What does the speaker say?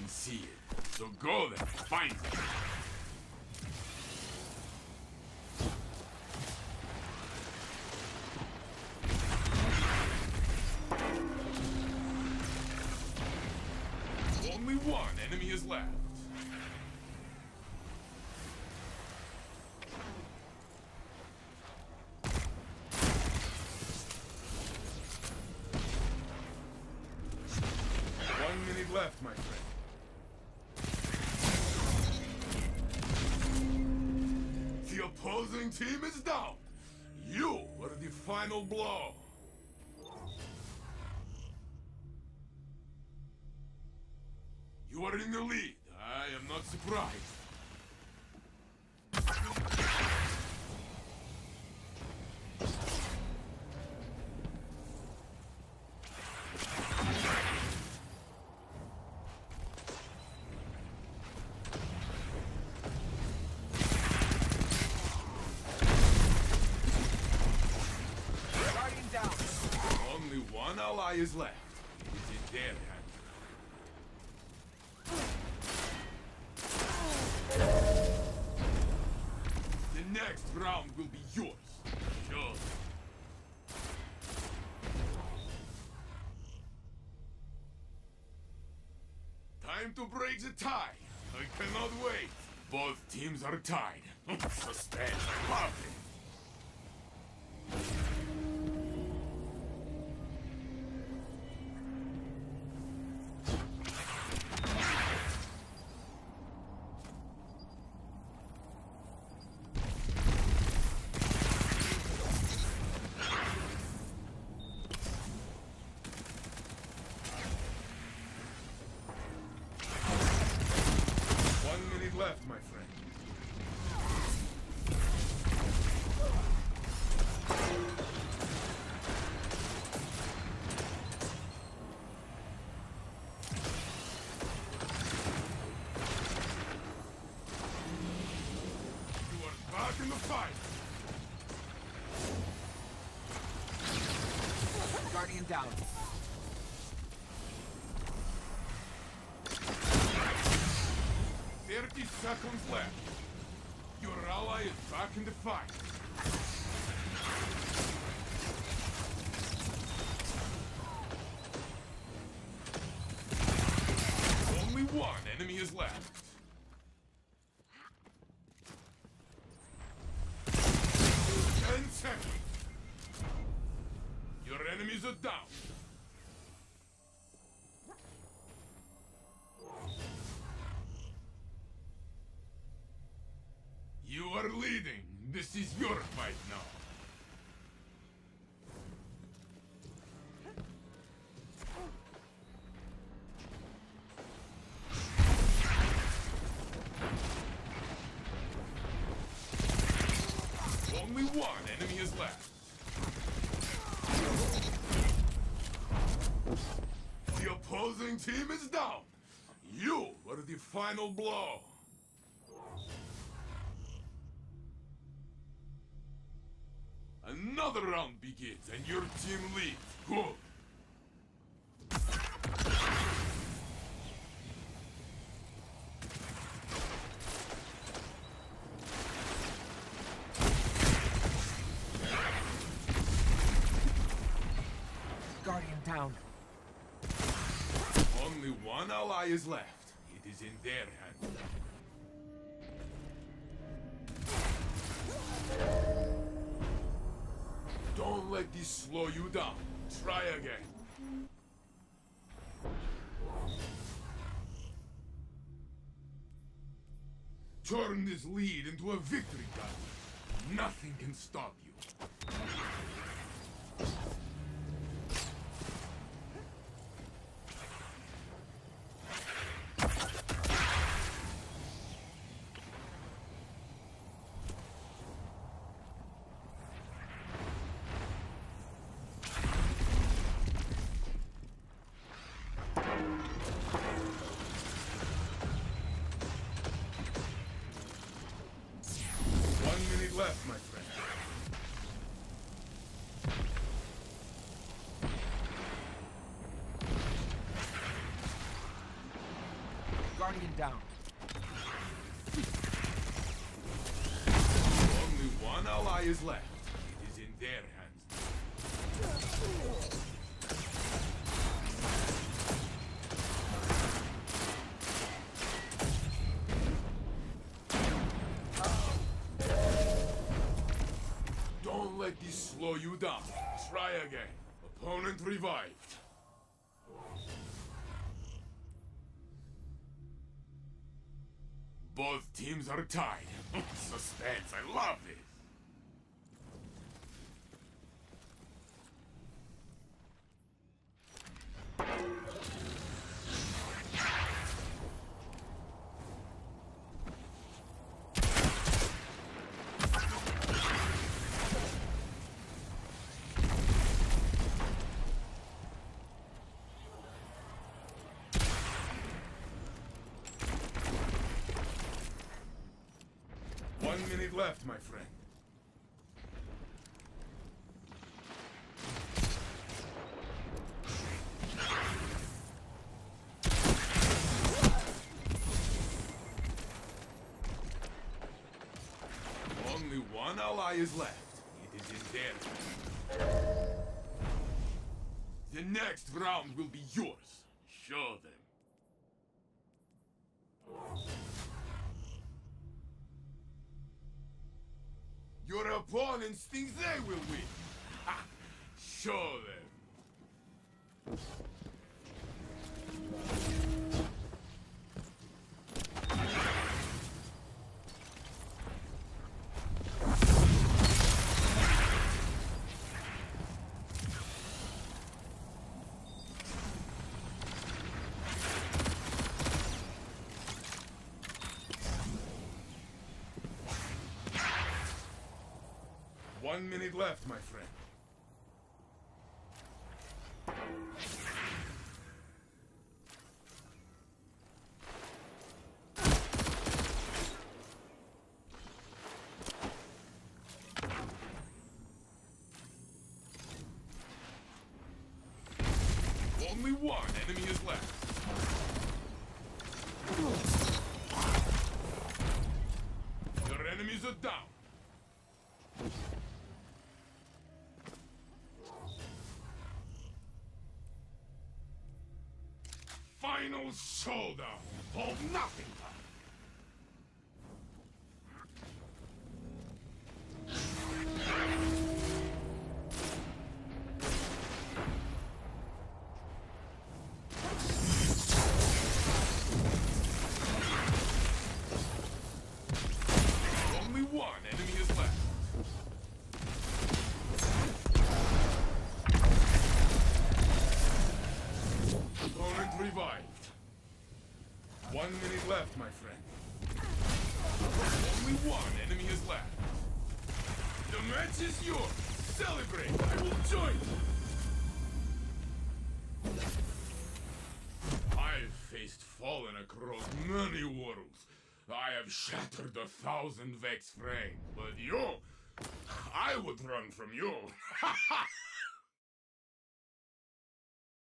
can see it. So go there, find it. Only one enemy is left. Left, my friend. The opposing team is down. You were the final blow. You are in the lead. I am not surprised. One ally is left. It is in their hands. The next round will be yours. Sure. Time to break the tie. I cannot wait. Both teams are tied. Suspense. Perfect. Left, my friend. You are back in the fight. Guardian down. 30 seconds left. Your ally is back in the fight. Only one enemy is left. 10 seconds. Your enemies are down. You are leading. This is your fight now. Only one enemy is left. The opposing team is down. You are the final blow. Another round begins, and your team leads. Good. Guardian down. Only one ally is left. It is in their hands. Don't let this slow you down. Try again. Turn this lead into a victory battle. Nothing can stop you. Left, my friend. Guardian down. Only one ally is left. It is in their hands. Don't let this slow you down. Try again. Opponent revived. Both teams are tied. Suspense, I love this. One minute left, my friend. Only one ally is left. It is in their hands. The next round will be yours. Show them. Your opponents think they will win. Ha! Show them. One minute left, my friend. Only one enemy is left. Your enemies are down. Final showdown. Hold nothing back. Only one enemy is left. Opponent revived. 1 minute left, my friend. Only one enemy is left. The match is yours. Celebrate. I will join you. I've faced fallen across many worlds. I have shattered 1,000 Vex frames. But you, I would run from you.